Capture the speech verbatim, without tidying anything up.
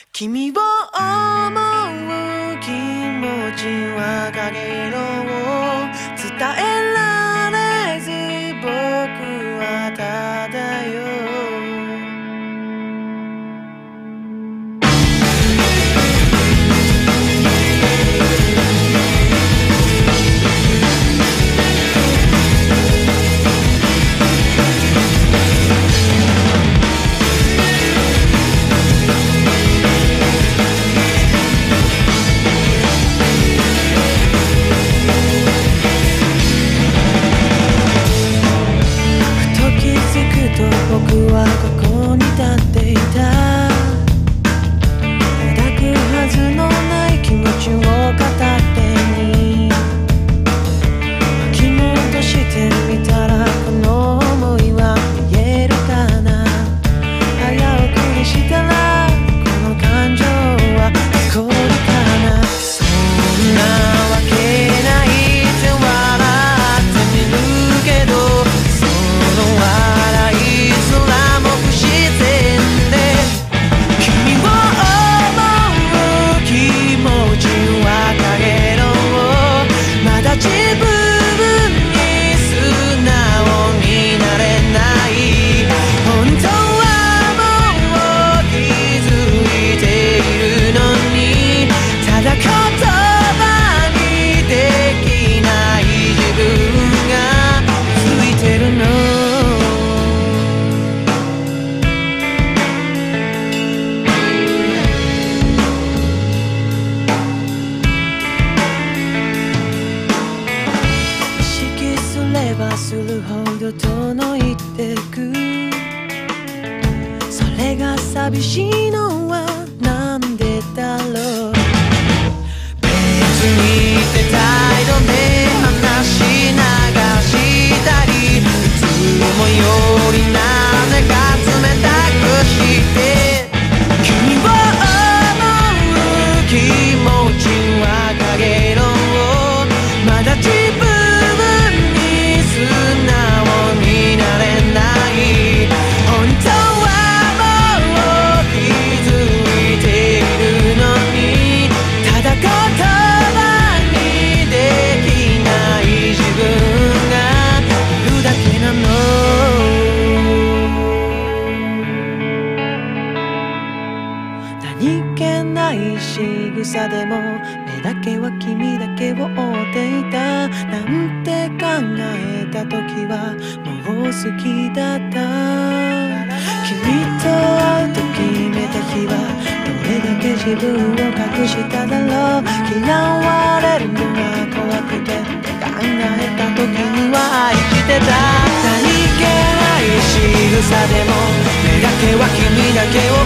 君を思う気持ちはかげろう伝えられず僕はただよ僕はここに立っていた抱くはずのない気持ちを片手に巻き戻してみたらこの想いは言えるかな早送りしたらこの感情は残るかなそんなわけないって笑ってみるけどその笑い自分に素直になれない本当はもう気づいているのにただ言葉にできない自分がついてるのするほど遠のいてくそれが寂しいのはなんでだろう別にって態度で話流したりいつもよりなぜか冷たくして君を思う気持ちはかげろうまだ自分素直になれない本当はもう気づいているのにただ言葉にできない自分がいるだけなの何気ない仕草でも目だけは君だけを追っていたなんて考えた時はもう好きだった君と会うと決めた日はどれだけ自分を隠しただろう嫌われるのが怖くてって考えた時には愛してた何気ない仕草でも目だけは君だけを